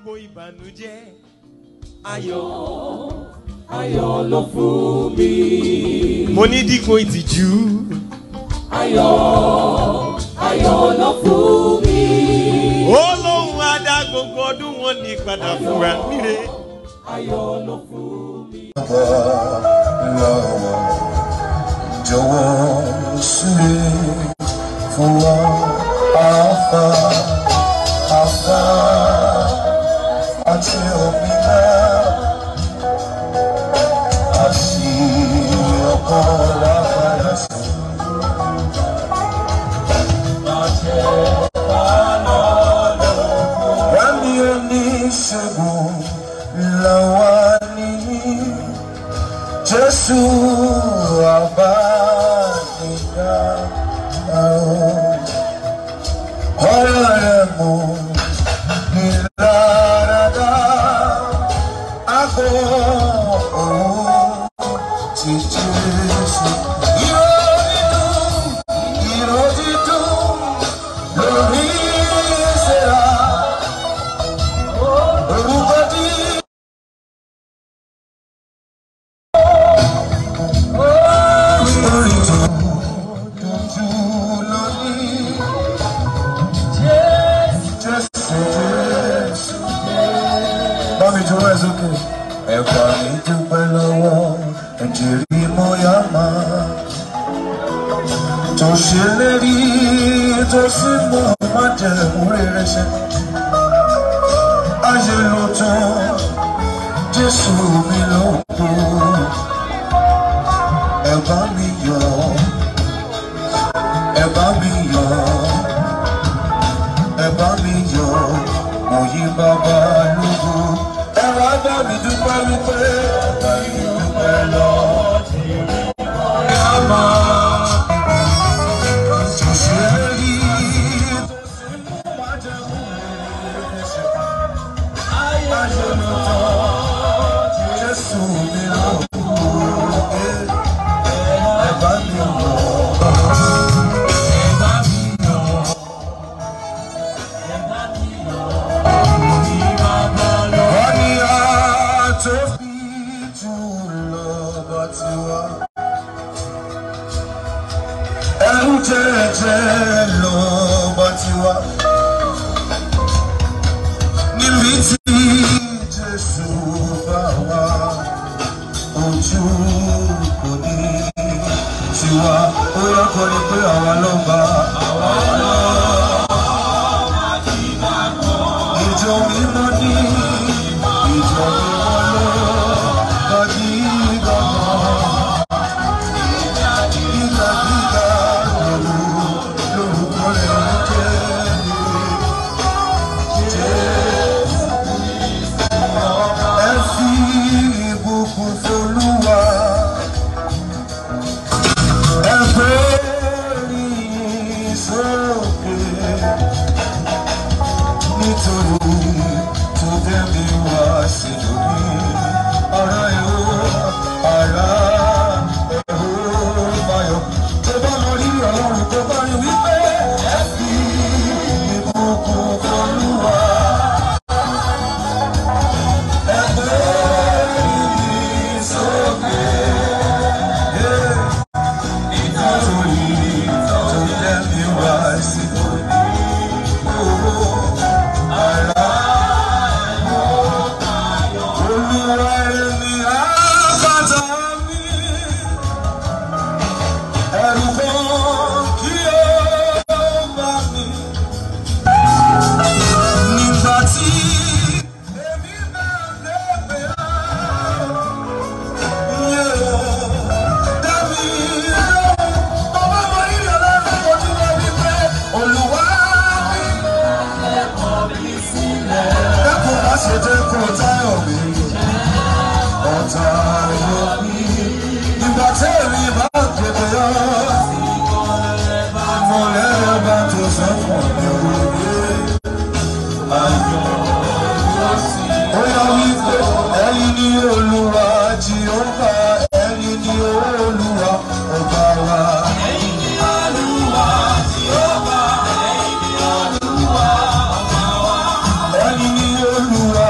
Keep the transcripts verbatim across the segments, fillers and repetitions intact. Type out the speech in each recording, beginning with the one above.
gbogbo ìbànújẹ́. Ayọ̀, ayọ̀ ló fún mi. Mo ní dípò ìtìjú. Ayọ̀, ayọ̀ ló fún mi. Olóhùn adá gbogbo ọdún wọn ní padà fúnra níre. Ayọ̀ ló fún mi. Jọ̀wọ́ súre fún wa Alpha, Alpha àti Omega. Àti ọkọ̀ lápáyà sí. Wá ní oníṣègùn làwa ní Jésù àbáníyá àrùn. Ọ̀rọ̀ rẹ̀ mú ní láradá. Àgọ́ òun ti Jésù. Ìró dídùn, ìró dídùn lórí ìṣẹ̀ra. Orúkọ dídùn. Orí tó dojú lónìí. Jésù, Jésù. Bá mi jọ̀wọ́ ẹ̀ sókè. Ẹ̀bà mi dúpẹ́ lọ́wọ́ ẹ̀jẹ̀rí mọ́yá máa. Tó ṣe lérí tó sì mú májẹ̀mú rere ṣe. Ayé ló tán, Jésù mi ló kú. Ẹ bá mi yọ̀, ẹ bá mi yọ̀, ẹ bá mi yọ̀, mo yí bàbá lógo. Ẹ wá bá mi dúpẹ́ wípé ọ̀gá yìí dúpẹ́ lọ. Ẹ á máa tó ṣe lérí tó sì mú májẹ̀mú rere ṣe. Ayé ló tán, Jésù mi ló kú. Ẹ bá mi yọ̀, ẹ bá mi yọ̀, ẹ bá mi yọ̀. Wọ́n ní àtòbí jù lọ bá ti wá. Ẹrú jẹ́jẹ́ lọ bá ti wá. Níbi tí Jésù bá wá, ojú kò ní tiwa. Ó yẹ kó ní pé àwa ló bá àwa lọ. Ìjọ mímọ́ ní ìjọ mímọ́ lọ. Gàdí gàmọ́. Gíga gíga lòlù lórúkọ rẹ̀ ń jẹ́ Jésù. Ẹ fi ìbùkún f'Olúwa. Ẹ gbé orin sókè. Nítorí tó dé mi wá sí lórí. Ará ẹ̀hó, ará ẹ̀hó bayọ̀. Tó bá lọ rí Ọlọ́run tó bá rí wípé ẹ fi ìbùkún f'Olúwa. Ẹ gbé orin sókè. Nítorí tó dé mi wá sí lórí. Ará ẹ̀hó bayọ̀. Olúwa ẹni àbàtà mi. Ẹ̀rù kan kí ó bá mi. Nígbà tí èmi bá lébè á, yé o, dá mi lóhùn. Tó bá mọ rírì Ọlọ́run ojú lọ wípé Olúwa mi. Dákun má ṣe jẹ́ kó táyọ̀ mi. Ọ̀tá ayọ̀ mi. Nígbà tí èmi bá gbèdé yọ. Mo lẹ́rẹ̀ bá tó sọ fún mi òye. Ayọ̀ ó yá wípé ẹ̀yin ni Olúwa Jèhófà, ẹ̀yin ni Olúwa ọba wa. Ẹ̀yin ni Olúwa Jèhófà, ẹ̀yin ni Olúwa ọba wa. Ẹ̀yin ni Olúwa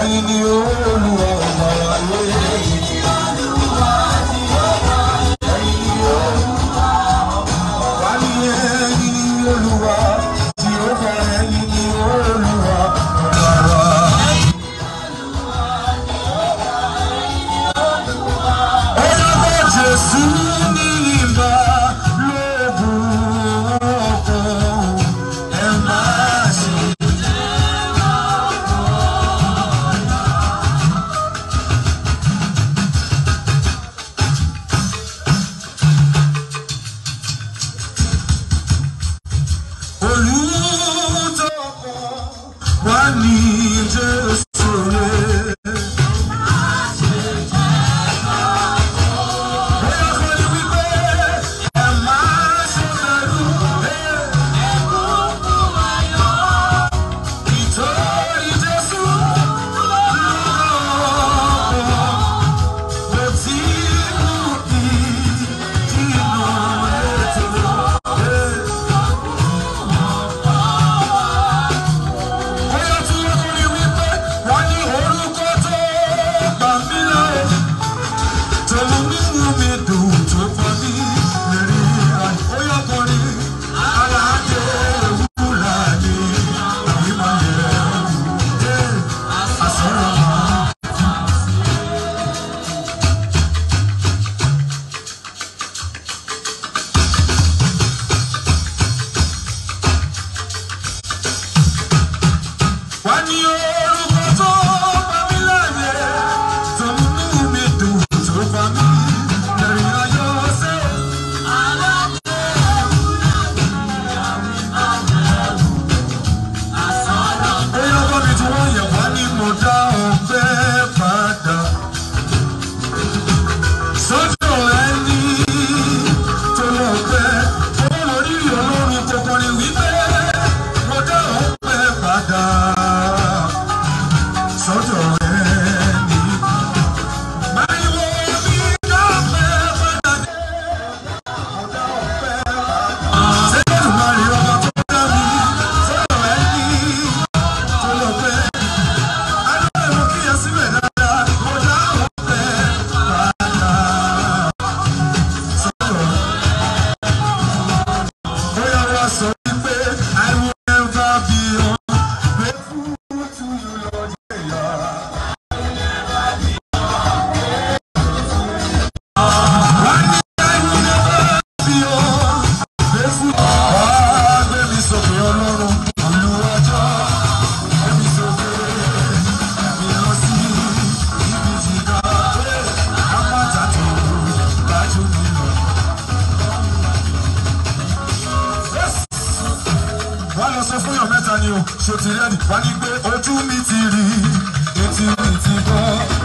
ẹ̀yin ni Olúwa ọba ayé. Ẹ̀yin ni Olúwa ti ọba, ẹ̀yin ni Olúwa ọba. Wá ní ẹ̀yin ni Olúwa ti ọba, ẹ̀yin ni Olúwa ọba wa. Ẹ̀yin ni Olúwa ti ọba, ẹ̀yin ni Olúwa. Ọ̀yá bá Jésù ní ìbá lóògùn ọkọ̀ ẹ̀ máa ṣe. Wá ní Jésù rẹ̀. Bóyá kò ní wípé ẹ máa ṣe bẹ̀rù ẹ̀. Ẹ̀kún fún ayọ̀. Nítorí Jésù lọ́wọ́. Mo ti mú kí inú ètò ẹ̀. Wọ́n ní orúkọ tó gbà mí láyé, tó mú mímú mi dùn tó pọ̀ ní lérí àìkóyọ̀ kan ní aláàjẹ ewúrà ní ìmọ̀ yẹn ẹ̀ àsọ̀rọ̀ máa. Wọ́n ní orúkọ tó gbà mí láyé, tó mú mímú mi dùn tó pọ̀ ní lérí ayọ̀ ṣe. Aláàjẹ ewúrà ní àsọ̀rọ̀. Bóyá bọ́ mi tí wọ́n yẹ̀ wá ní mo dá ọgbẹ́ padà. Sójú ẹni tó lọ pẹ́, tó lórí Ọlọ́run tó kọrin wípé mo dá ọgbẹ́ padà. Sọ́jọ́ ẹni máyìwò mi dá ọgbẹ́ padà. Mo dá ọgbẹ́ padà. Sẹ́yìn máa rí ọmọ tó dá mi. Sọ́jọ́ ẹni tó lọ pẹ́. Adúlẹ̀ mo kíyè síbẹ̀ dáadáa. Mo dá ọgbẹ́ padà. Sọ́jọ́ bóyá wá sọ wípé I will never be ungrateful to you, Lord. Wọ́n lọ sọ fún yàn mẹ́ta ni o, ṣò ti rẹ́dì, wọ́n ní pé ojú mi ti rí, etí mi ti gbọ́.